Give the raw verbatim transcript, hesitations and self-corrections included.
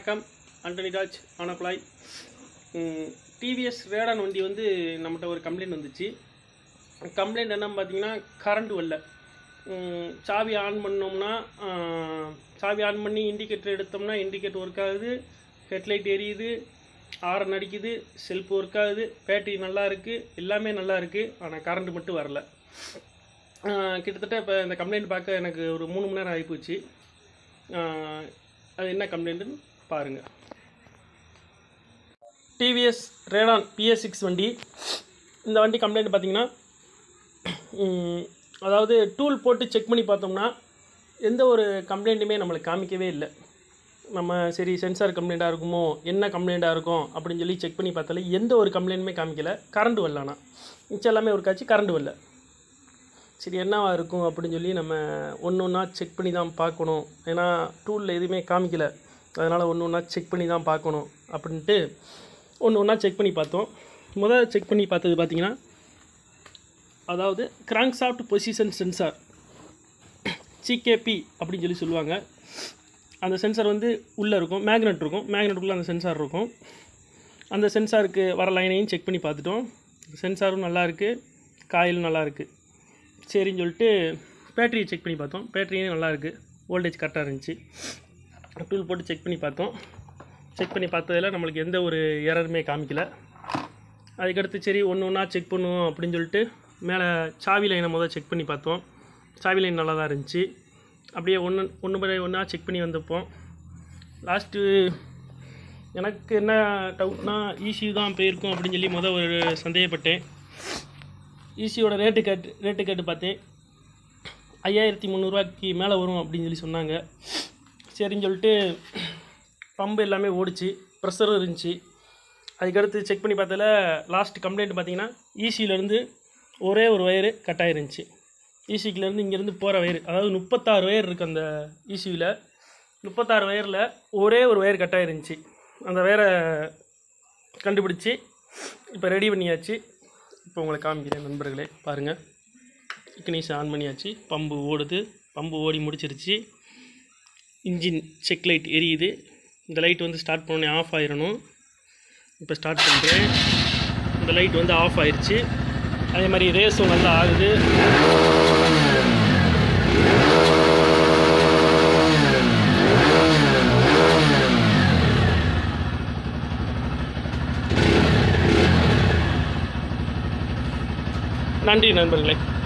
வணக்கம். ஆண்டனி ராஜ் ஆனப்ளாய். டிவிஎஸ் ரேடான் வண்டி வந்து நம்மகிட்ட ஒரு கம்ப்ளைண்ட் வந்துச்சு. கம்ப்ளைண்ட் என்னன்னு பார்த்தீங்கன்னா, கரண்ட் வரல. சாவி ஆன் பண்ணோம்னா சாவி ஆன் பண்ணி இண்டிகேட்டர் எடுத்தோம்னா இண்டிகேட்டர் ஒர்க் ஆகுது, ஹெட்லைட் எரியுது, ஆரன் அடிக்குது, செல்ஃப் ஒர்க் ஆகுது, பேட்டரி நல்லா இருக்குது, எல்லாமே நல்லா இருக்குது. ஆனால் கரண்ட் மட்டும் வரல. கிட்டத்தட்ட இப்போ இந்த கம்ப்ளைண்ட் பார்க்க எனக்கு ஒரு மூணு மணி நேரம் ஆகிப்போச்சு. அது என்ன கம்ப்ளைண்ட்டுன்னு பாருங்கள். டிவிஎஸ் ரேடான் பிஎஸ் சிக்ஸ் வண்டி. இந்த வண்டி கம்ப்ளைண்ட் பார்த்திங்கன்னா, அதாவது டூல் போட்டு செக் பண்ணி பார்த்தோம்னா எந்த ஒரு கம்ப்ளைண்ட்டுமே நம்மளுக்கு காமிக்கவே இல்லை. நம்ம சரி சென்சார் கம்ப்ளைண்ட்டாக இருக்குமோ, என்ன கம்ப்ளைண்ட்டாக இருக்கும் அப்படின்னு சொல்லி செக் பண்ணி பார்த்தாலே எந்த ஒரு கம்ப்ளைண்ட்டுமே காமிக்கலை. கரண்ட் வரல. ஆனால் மிச்சம் எல்லாமே ஒரு காட்சி கரண்ட் வரல. சரி என்னவா இருக்கும் அப்படின்னு சொல்லி நம்ம ஒன்று ஒன்றா செக் பண்ணி தான் பார்க்கணும். ஏன்னா டூலில் எதுவுமே காமிக்கலை, அதனால் ஒன்று ஒன்றா செக் பண்ணி தான் பார்க்கணும் அப்படின்ட்டு ஒன்று ஒன்றா செக் பண்ணி பார்த்தோம். முதல் செக் பண்ணி பார்த்தது பார்த்திங்கன்னா, அதாவது crank shaft position sensor, CKP அப்படின்னு சொல்லி சொல்லுவாங்க. அந்த சென்சார் வந்து உள்ளே இருக்கும், மேக்னெட் இருக்கும், மேக்னெட்டுக்குள்ளே அந்த சென்சார் இருக்கும். அந்த சென்சாருக்கு வர லைனையும் செக் பண்ணி பார்த்துட்டோம். சென்சாரும் நல்லா இருக்குது, காயிலும் நல்லா இருக்குது. சரின்னு சொல்லிட்டு பேட்டரியை செக் பண்ணி பார்த்தோம். பேட்டரியும் நல்லா இருக்குது, வோல்டேஜ் கரெக்டாக இருந்துச்சு. டூல் போட்டு செக் பண்ணி பார்த்தோம். செக் பண்ணி பார்த்ததில் நம்மளுக்கு எந்த ஒரு எரருமே காமிக்கலை. அதுக்கடுத்து சரி ஒன்று ஒன்றா செக் பண்ணுவோம் அப்படின்னு சொல்லிட்டு மேலே சாவி லைனை முதல் செக் பண்ணி பார்த்தோம். சாவி லைன் நல்லா தான் இருந்துச்சு. அப்படியே ஒன்று ஒன்று பை ஒன்றா செக் பண்ணி வந்தப்போம். லாஸ்ட்டு எனக்கு என்ன டவுட்னா, ஈசியூ தான் போயிருக்கும் அப்படின்னு சொல்லி முதல் ஒரு சந்தேகப்பட்டேன். ஈசியோட ரேட்டு கேட்டு ரேட்டு கேட்டு பார்த்தேன். ஐயாயிரத்தி முந்நூறுரூவாய்க்கு மேலே வரும் அப்படின்னு சொல்லி சொன்னாங்க. சரின்னு சொல்லிட்டு பம்பு எல்லாமே ஓடிச்சு, ப்ரெஷரும் இருந்துச்சு. அதுக்கடுத்து செக் பண்ணி பார்த்ததில் லாஸ்ட் கம்ப்ளைண்ட் பார்த்திங்கன்னா, ஈசியிலேருந்து ஒரே ஒரு ஒயரு கட் ஆகிருந்துச்சு. ஈசிக்கிலேருந்து இங்கேருந்து போகிற ஒயர், அதாவது முப்பத்தாறு ஒயர் இருக்குது அந்த ஈசியில். முப்பத்தாறு ஒயரில் ஒரே ஒரு ஒயர் கட் ஆகிருந்துச்சு. அந்த ஒயரை கண்டுபிடிச்சி இப்போ ரெடி பண்ணியாச்சு. இப்போ உங்களை காமிக்கிறேன் நண்பர்களே, பாருங்கள். இக்னிஷன் ஆன் பண்ணியாச்சு, பம்பு ஓடுது, பம்பு ஓடி முடிச்சிருச்சு. இன்ஜின் செக் லைட் எரியுது. இந்த லைட் வந்து ஸ்டார்ட் பண்ணோன்னே ஆஃப் ஆயிடணும். இப்போ ஸ்டார்ட் பண்ணுறேன். இந்த லைட் வந்து ஆஃப் ஆயிடுச்சு. அதே மாதிரி ரேஸும் நல்லா ஆகுது. நன்றி நண்பர்களே.